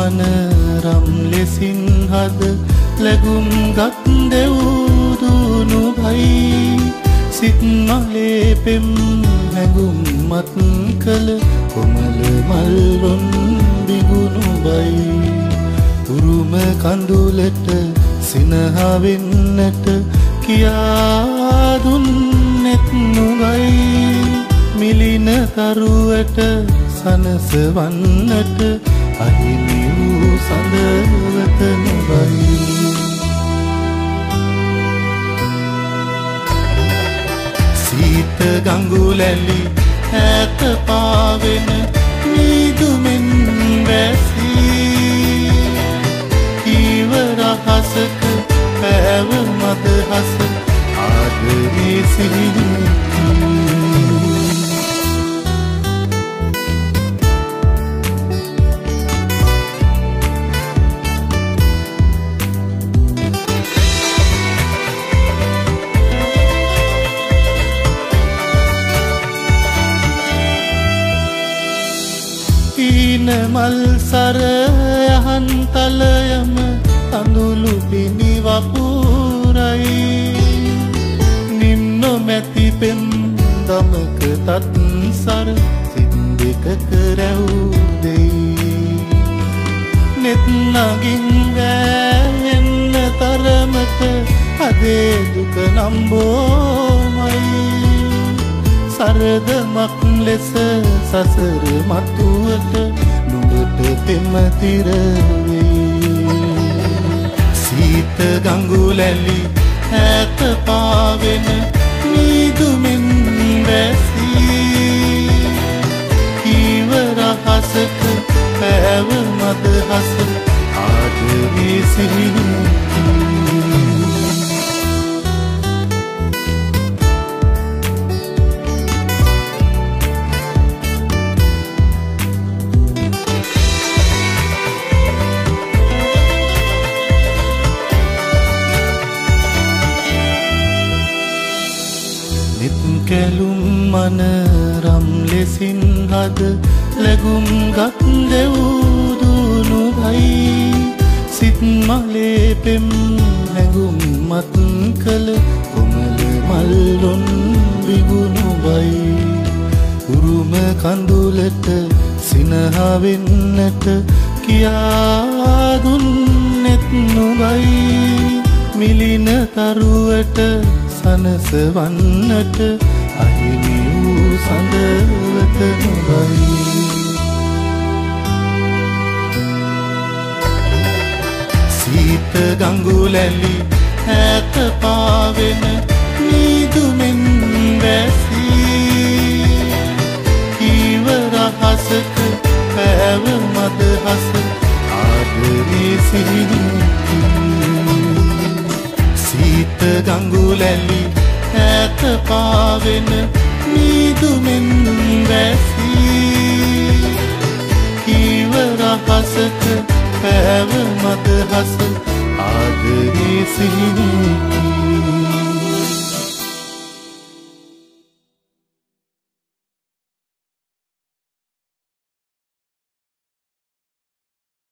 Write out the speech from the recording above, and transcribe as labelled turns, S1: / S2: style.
S1: මන රම් ලෙසින් හද ලැබුම් ගත් දෙවුදුනු භයි සිත් මලේ පෙම් හැඟුම් මත් කළ කොමල මල්රොන් බිගුණු බයි උරුම කඳුලට සිනහවෙන්නට කියා දුන්නෙත් නුවයි මිලින තරුවට සනසවන්නට අහිමි වූ සඳවත නුවයි සීත ගඟුලැලි ඈත පාවෙන මීදුමෙන් වැසී ඉවරහසක පැව මදහස ආදරේ සිහිනි මල් සර යහන් තලයම තඳුළු පිණි වපුරයි නිම්න මැති පෙම් දමක තත් සර සිත් දෙකක රැව් දෙයි නෙත් නගින් වැහෙන්න තරමට අදේ දුක නම්බෝමයි සරදමක් ලෙස සසර මතුවට නුඹට පෙමතිර වේ සීත ගඟුලැලි ඈත පාවෙන මීදුමෙන් වැසී ඉවරහසක පැව මදහස ආදරේ සිහිනි කැලුම් මන රම් ලෙසින් හද ලැබුම් ගත් දෙවුදුනු භයි සිත් මලේ පෙම් හැඟුම් මත් කළ කොමල මල්රොන් බිගුණු බයි උරුම කඳුලට සිනහවෙන්නට කියා දුන්නෙත් නුබයි මිලින තරුවට සනසවන්නට අහිමි වූ සඳවත නුවයි සීත ගඟුලැලි ඈත පාවෙන මීදුමෙන් වැසී ඉවරහසක පැව මදහස ආදරේ සිහිනි සීත ගඟුලැලි ඈත පාවෙන මීදුමෙන් වැසී ඉවරහසක පැව මදහස ආදරේ සිහිනි